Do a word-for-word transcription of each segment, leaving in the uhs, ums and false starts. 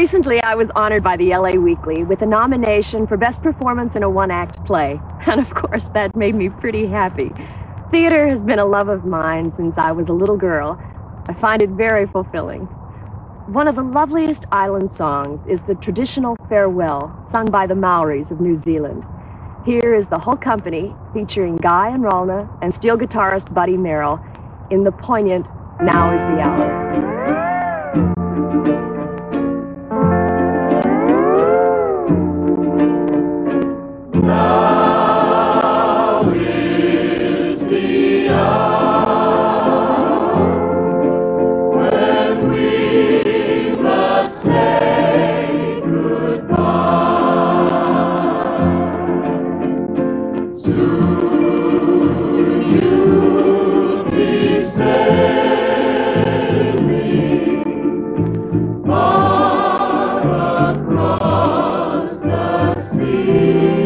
Recently, I was honored by the L A Weekly with a nomination for Best Performance in a One-Act Play. And of course, that made me pretty happy. Theater has been a love of mine since I was a little girl. I find it very fulfilling. One of the loveliest island songs is the traditional Farewell, sung by the Maoris of New Zealand. Here is the whole company, featuring Guy and Ralna and steel guitarist Buddy Merrill, in the poignant Now Is the Hour. Now is the hour when we must say goodbye. Soon you'll be sailing far across the sea.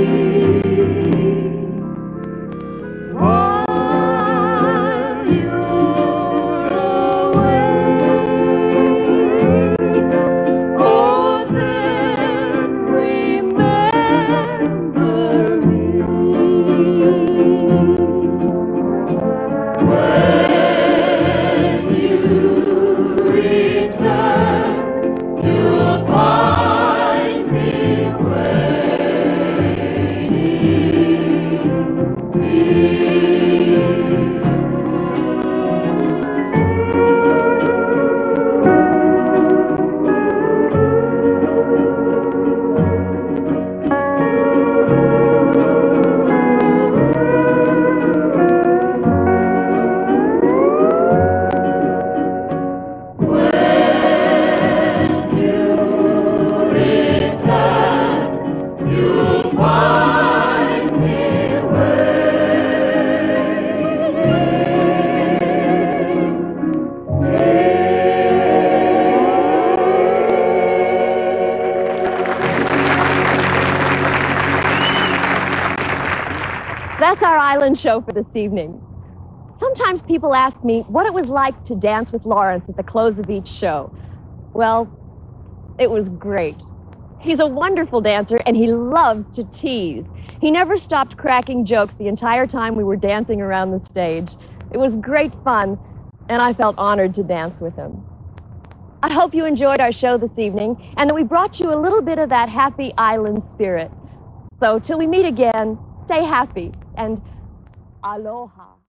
That's our island show for this evening. Sometimes people ask me what it was like to dance with Lawrence at the close of each show. Well, it was great. He's a wonderful dancer, and he loves to tease. He never stopped cracking jokes the entire time we were dancing around the stage. It was great fun, and I felt honored to dance with him. I hope you enjoyed our show this evening, and that we brought you a little bit of that happy island spirit. So till we meet again, stay happy, and aloha.